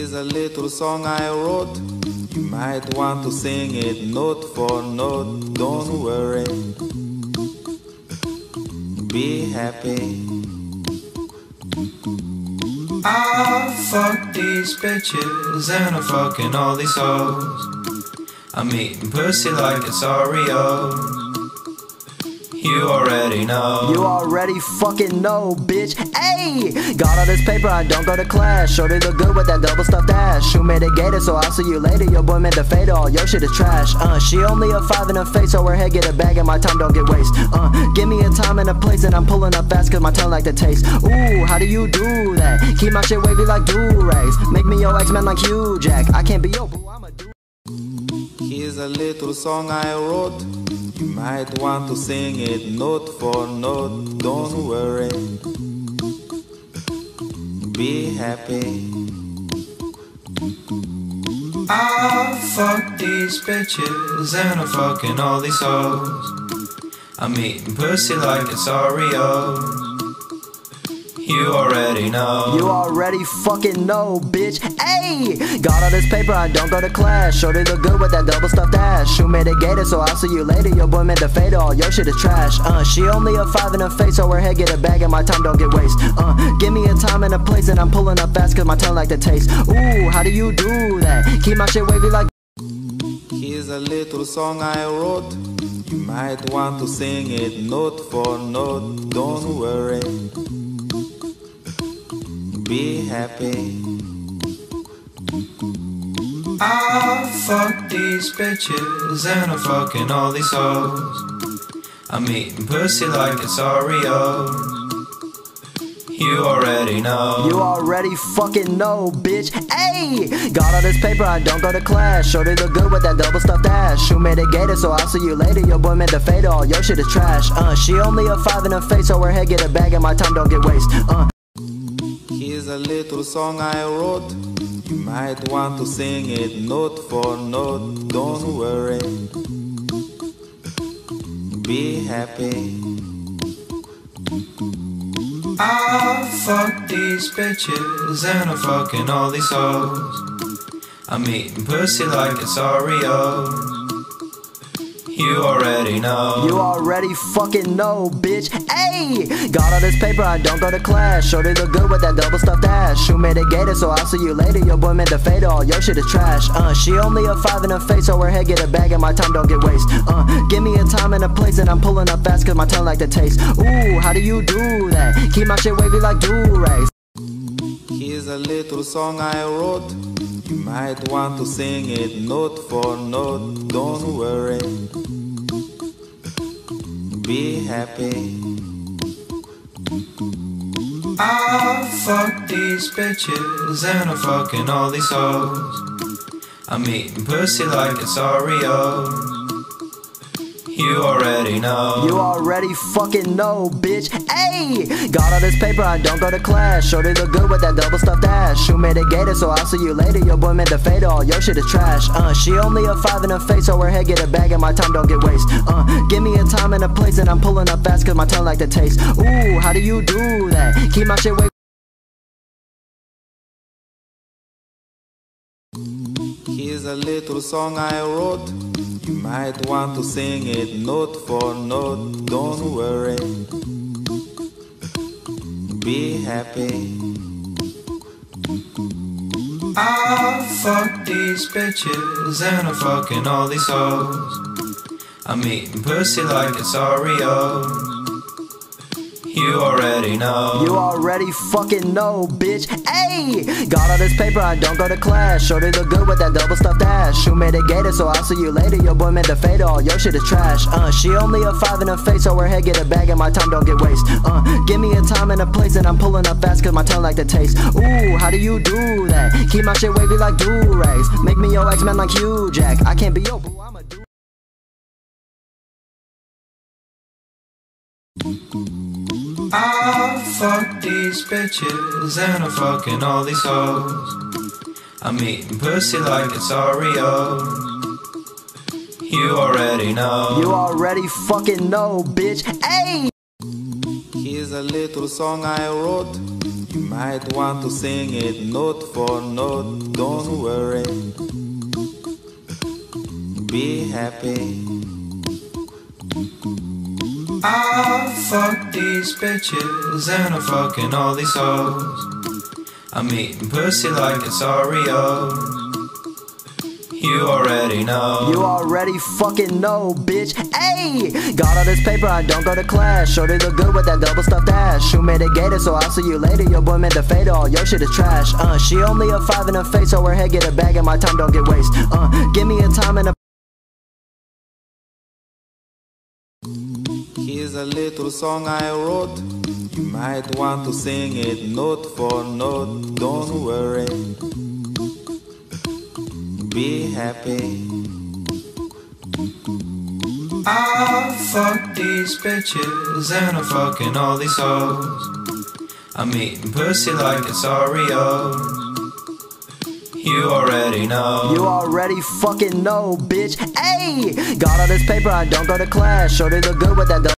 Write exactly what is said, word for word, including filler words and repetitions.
Here's a little song I wrote. You might want to sing it note for note. Don't worry, be happy. I fuck these bitches and I'm fucking all these hoes. I'm eating pussy like it's Oreos. You already know. You already fucking know, bitch. Ayy! Got all this paper, I don't go to class. Shorty look good with that double stuffed ass. Shoe made a gator, so I'll see you later. Your boy meant to fade all, your shit is trash. Uh, she only a five in her face, so her head get a bag and my time don't get waste. Uh, give me a time and a place and I'm pulling up fast cause my tongue like the taste. Ooh, how do you do that? Keep my shit wavy like do-rags. Make me your X-Men like Hugh Jack. I can't be your boo, I'm a dude. Here's a little song I wrote. You might want to sing it note for note. Don't worry, be happy. I fuck these bitches and I'm fucking all these hoes. I'm eating pussy like it's Oreos. You already know. You already fucking know, bitch. Ayy! Got all this paper, I don't go to class. Shorty look good with that double stuffed ass. Shoe made a gator, so I'll see you later. Your boy meant to fade all, your shit is trash. Uh, she only a five in her face, so her head get a bag and my time don't get waste. Uh, give me a time and a place and I'm pulling up fast cause my tongue like the taste. Ooh, how do you do that? Keep my shit wavy like. Here's a little song I wrote. You might want to sing it note for note. Don't worry, be happy. I fuck these bitches and I'm fucking all these hoes. I'm eating pussy like it's Oreos. You already know. You already fucking know, bitch. Ayy! Got all this paper, I don't go to class. Shorty look good with that double stuffed ass. Shoe made a gator, so I'll see you later. Your boy meant to fade all, your shit is trash. Uh, she only a five in her face, so her head get a bag and my time don't get waste. Uh. Here's a little song I wrote. You might want to sing it note for note. Don't worry, be happy. I fuck these bitches and I'm fucking all these hoes. I'm eating pussy like it's Oreos. You already know. You already fucking know, bitch. Ayy! Got all this paper, I don't go to class. Shorty look good with that double stuffed ass. Shoe made a gator, so I'll see you later. Your boy meant to fade all, your shit is trash. Uh, she only a five in her face, so her head get a bag and my time don't get waste. Uh, give me a time and a place and I'm pulling up fast cause my tongue like the taste. Ooh, how do you do that? Keep my shit wavy like do-rags. Here's a little song I wrote. You might want to sing it note for note. Don't worry, be happy. I fuck these bitches and I'm fucking all these hoes. I'm eating pussy like it's Oreos. You already know. You already fucking know, bitch. Ayy! Got all this paper, I don't go to class. Shorty look good with that double stuffed ass. Shoe made a gator, so I'll see you later. Your boy meant to fade all, your shit is trash. Uh, she only a five in her face, so her head get a bag and my time don't get waste. Uh, give me a time and a place and I'm pulling up fast cause my tongue like the taste. Ooh, how do you do that? Keep my shit wavy. Here's a little song I wrote. You might want to sing it note for note. Don't worry, be happy. I fuck these bitches and I'm fucking all these hoes. I'm eating pussy like it's Oreos. You already know. You already fucking know, bitch. Ayy! Got all this paper, I don't go to class. Shorty look good with that double stuffed ass. Shoe made a gator, so I'll see you later. Your boy meant to fade all, your shit is trash. Uh, she only a five in her face, so her head get a bag and my time don't get waste. Uh, give me a time and a place and I'm pulling up fast cause my tongue like the taste. Ooh, how do you do that? Keep my shit wavy like do-rags. Make me your X-Men like Hugh Jack. I can't be your boo, I'm a dude. I fuck these bitches and I'm fucking all these hoes. I'm eating pussy like it's Oreos. You already know. You already fucking know, bitch. Ayy! Here's a little song I wrote. You might want to sing it note for note. Don't worry, be happy. I fuck these bitches and I'm fucking all these hoes. I'm eating pussy like it's Oreos. You already know. You already fucking know, bitch. Ayy, got all this paper, I don't go to class. Shorty look good with that double stuffed ass. Shoe made a gator, so I'll see you later. Your boy meant to fade all, your shit is trash. Uh, she only a five in her face, so her head get a bag and my time don't get waste. Uh, give me a time and a. Here's a little song I wrote. You might want to sing it note for note. Don't worry, be happy. I fuck these bitches and I'm fucking all these hoes. I'm eating pussy like it's Oreos. You already know. You already fucking know, bitch. Ayy, got all this paper, I don't go to class. Shorty look good with that double